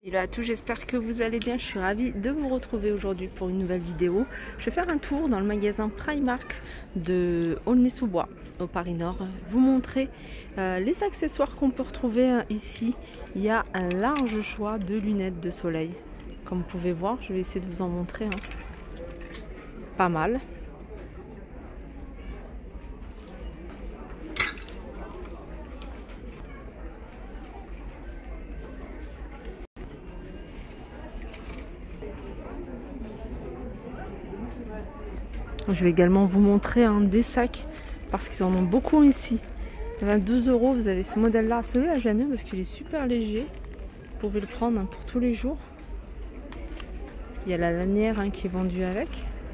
Hello à tous, j'espère que vous allez bien. Je suis ravie de vous retrouver aujourd'hui pour une nouvelle vidéo. Je vais faire un tour dans le magasin Primark de Aulnay-sous-Bois au Paris Nord. Vous montrer les accessoires qu'on peut retrouver ici. Il y a un large choix de lunettes de soleil. Comme vous pouvez voir, je vais essayer de vous en montrer. Pas mal. Je vais également vous montrer des sacs parce qu'ils en ont beaucoup ici. 22 €, vous avez ce modèle là. Celui-là j'aime bien parce qu'il est super léger. Vous pouvez le prendre pour tous les jours. Il y a la lanière qui est vendue avec.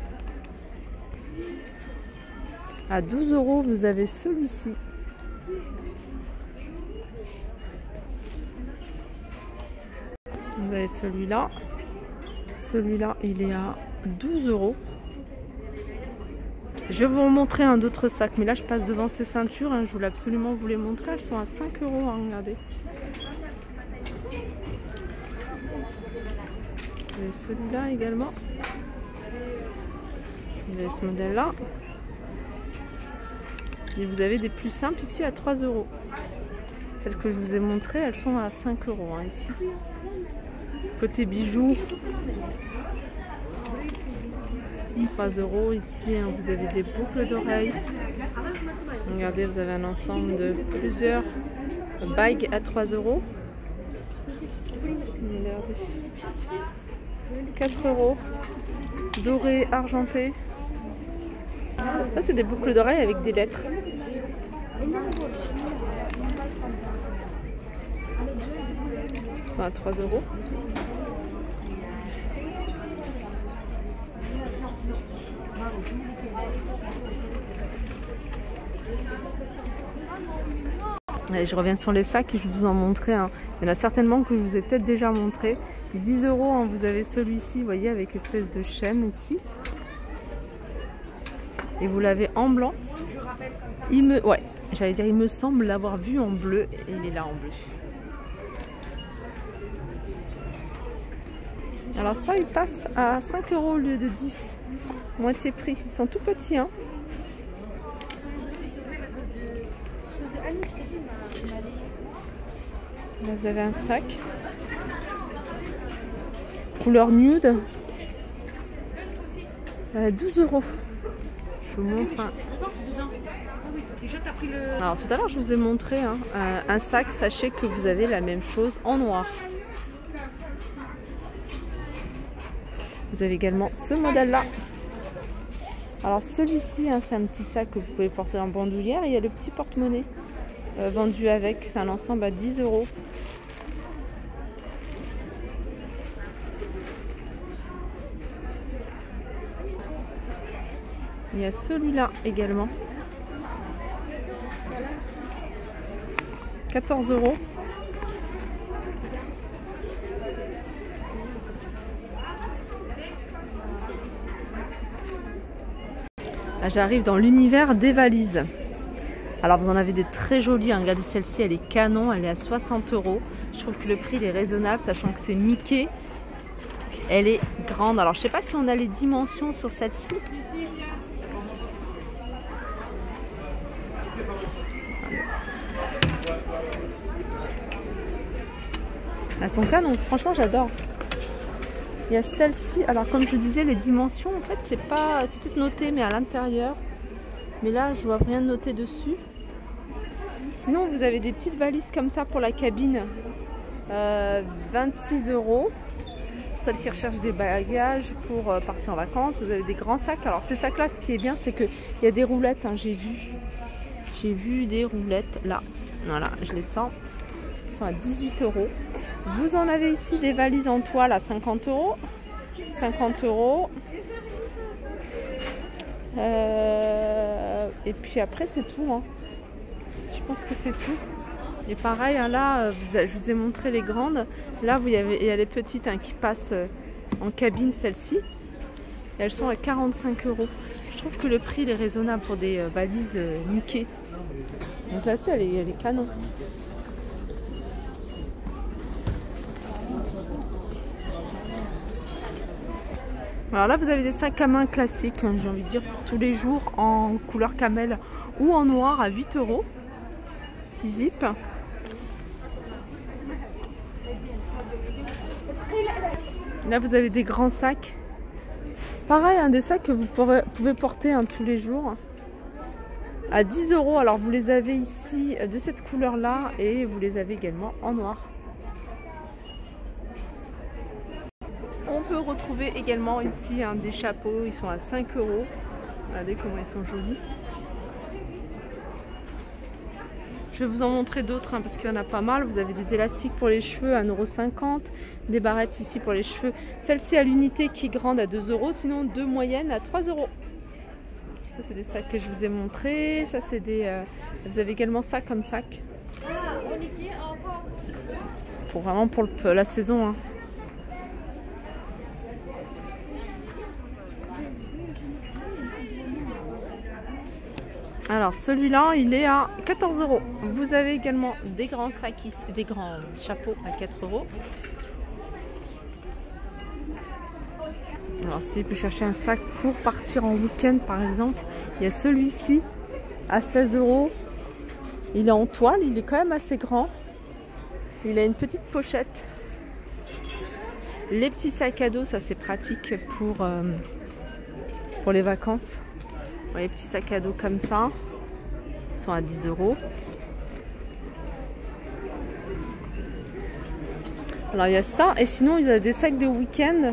À 12 €, vous avez celui-ci. Vous avez celui-là. Celui-là, il est à 12 €. Je vais vous montrer d'autres sacs, mais là je passe devant ces ceintures. Je voulais absolument vous les montrer. Elles sont à 5 €. Regardez. Vous avez celui-là également. Vous avez ce modèle-là. Et vous avez des plus simples ici à 3 €. Celles que je vous ai montrées, elles sont à 5 € ici. Côté bijoux, 3 € ici. Vous avez des boucles d'oreilles. Regardez, vous avez un ensemble de plusieurs bagues à 3 €. Regardez. 4 €. Doré, argenté. Ça, c'est des boucles d'oreilles avec des lettres. Ils sont à 3 €. Allez, je reviens sur les sacs et je vous en montrer. Il y en a certainement que je vous ai peut-être déjà montré. 10 €, vous avez celui-ci, vous voyez, avec espèce de chaîne ici. Et vous l'avez en blanc. Il me semble l'avoir vu en bleu et il est là en bleu. Alors ça, il passe à 5 € au lieu de 10. Moitié prix. Ils sont tout petits. Vous avez un sac. Couleur nude. 12 €. Je vous montre Alors tout à l'heure, je vous ai montré un sac. Sachez que vous avez la même chose en noir. Vous avez également ce modèle-là. Alors celui-ci, c'est un petit sac que vous pouvez porter en bandoulière. Il y a le petit porte-monnaie vendu avec. C'est un ensemble à 10 €. Il y a celui-là également. 14 €. J'arrive dans l'univers des valises. Alors vous en avez des très jolies. Regardez celle-ci, elle est canon, elle est à 60 €. Je trouve que le prix est raisonnable, sachant que c'est Mickey. Elle est grande. Alors je sais pas si on a les dimensions sur celle-ci. Elles sont canon, franchement j'adore. Il y a celle-ci, alors comme je disais, les dimensions, en fait, c'est peut-être noté, mais à l'intérieur. Mais là, je vois rien noté dessus. Sinon, vous avez des petites valises comme ça pour la cabine. 26 €. Pour celles qui recherchent des bagages pour partir en vacances. Vous avez des grands sacs. Alors, ces sacs-là, ce qui est bien, c'est qu'il y a des roulettes. J'ai vu des roulettes là. Voilà, je les sens. Ils sont à 18 €. Vous en avez ici des valises en toile à 50 €. 50 €. Et puis après, c'est tout. Je pense que c'est tout. Et pareil, là, je vous ai montré les grandes. Là, il y a les petites qui passent en cabine, celles-ci. Elles sont à 45 €. Je trouve que le prix est raisonnable pour des valises Mickey. Mais celle-ci, elle est canon. Alors là, vous avez des sacs à main classiques, hein, j'ai envie de dire, pour tous les jours, en couleur camel ou en noir à 8 €. 6 zips. Là, vous avez des grands sacs. Pareil, des sacs que vous pouvez porter tous les jours. À 10 €. Alors, vous les avez ici de cette couleur-là et vous les avez également en noir. On peut retrouver également ici des chapeaux, ils sont à 5 €. Regardez comment ils sont jolis. Je vais vous en montrer d'autres parce qu'il y en a pas mal. Vous avez des élastiques pour les cheveux à 1,50 €, des barrettes ici pour les cheveux. Celle-ci à l'unité qui est grande à 2 €, sinon 2 moyennes à 3 €. Ça c'est des sacs que je vous ai montrés. Ça c'est des. Vous avez également ça comme sac. Vraiment pour la saison. Hein. Alors celui-là il est à 14 €. Vous avez également des grands sacs ici, des grands chapeaux à 4 €. Alors si vous cherchez un sac pour partir en week-end par exemple, il y a celui-ci à 16 €. Il est en toile, il est quand même assez grand. Il a une petite pochette. Les petits sacs à dos, ça c'est pratique pour les vacances. Les petits sacs à dos comme ça, ils sont à 10 €. Alors il y a ça, et sinon il y a des sacs de week-end.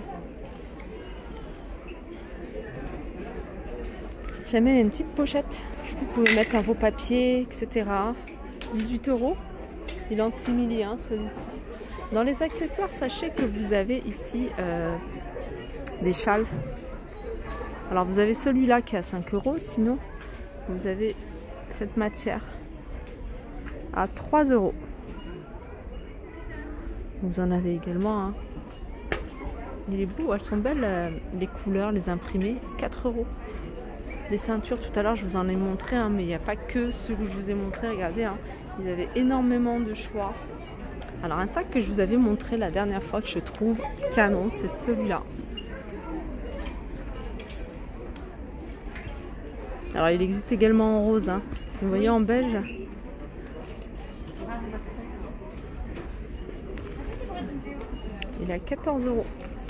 Jamais il y a une petite pochette. Du coup, vous pouvez mettre vos papiers, etc. 18 €. Il est en simili, celui-ci. Dans les accessoires, sachez que vous avez ici des châles. Alors vous avez celui-là qui est à 5 €, sinon vous avez cette matière à 3 €. Vous en avez également. Il est beau, elles sont belles les couleurs, les imprimés, 4 €. Les ceintures, tout à l'heure je vous en ai montré, mais il n'y a pas que ceux que je vous ai montré, regardez, ils avaient énormément de choix. Alors un sac que je vous avais montré la dernière fois que je trouve canon, c'est celui-là. Alors il existe également en rose, vous voyez en beige. Il est à 14 €.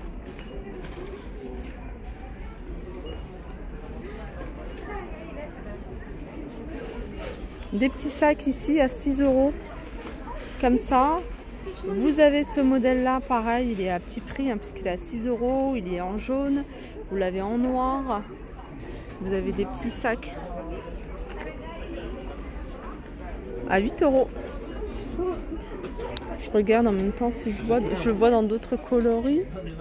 Des petits sacs ici à 6 € comme ça. Vous avez ce modèle là, pareil, il est à petit prix puisqu'il est à 6 €. Il est en jaune, vous l'avez en noir. Vous avez des petits sacs à 8 €. Je regarde en même temps si je vois dans d'autres coloris.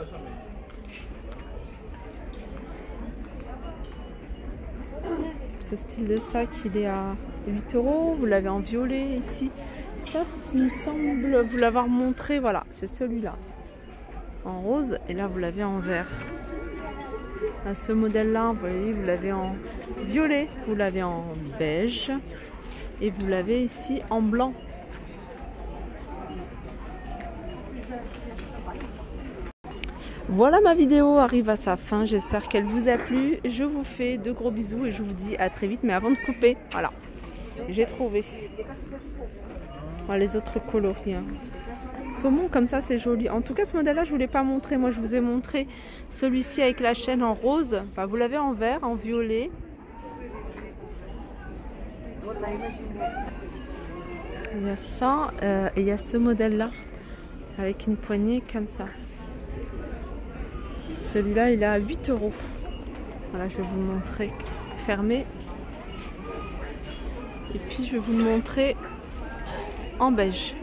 Ce style de sac, il est à 8 €. Vous l'avez en violet ici. Ça, il me semble vous l'avoir montré. Voilà, c'est celui-là. En rose. Et là, vous l'avez en vert. Ce modèle-là, vous voyez, vous l'avez en violet. Vous l'avez en beige. Et vous l'avez ici en blanc. Voilà, ma vidéo arrive à sa fin, j'espère qu'elle vous a plu. Je vous fais de gros bisous et je vous dis à très vite. Mais avant de couper, voilà, j'ai trouvé les autres coloris. Saumon comme ça, c'est joli. En tout cas, ce modèle là je ne vous l'ai pas montré. Moi je vous ai montré celui-ci avec la chaîne en rose. Enfin, vous l'avez en vert, en violet. Il y a ça et il y a ce modèle là avec une poignée comme ça. Celui-là, il est à 8 €. Voilà, je vais vous le montrer fermé. Et puis, je vais vous le montrer en beige.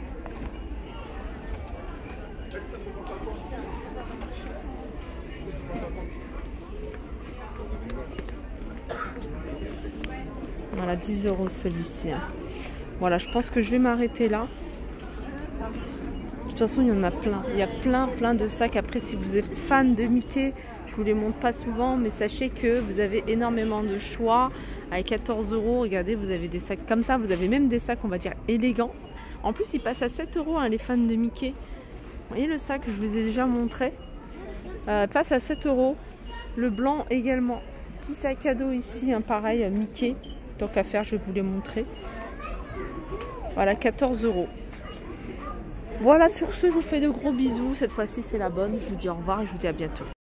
Voilà, 10 € celui-ci. Voilà, je pense que je vais m'arrêter là. De toute façon, il y en a plein. Il y a plein de sacs. Après, si vous êtes fan de Mickey, je vous les montre pas souvent, mais sachez que vous avez énormément de choix. À 14 €, regardez, vous avez des sacs comme ça. Vous avez même des sacs, on va dire, élégants. En plus, ils passent à 7 €, les fans de Mickey. Vous voyez le sac, je vous ai déjà montré. Passe à 7 €. Le blanc également. Petit sac à dos ici, pareil, Mickey. Tant qu'à faire, je vais vous les montrer. Voilà, 14 €. Voilà, sur ce, je vous fais de gros bisous. Cette fois-ci, c'est la bonne. Je vous dis au revoir et je vous dis à bientôt.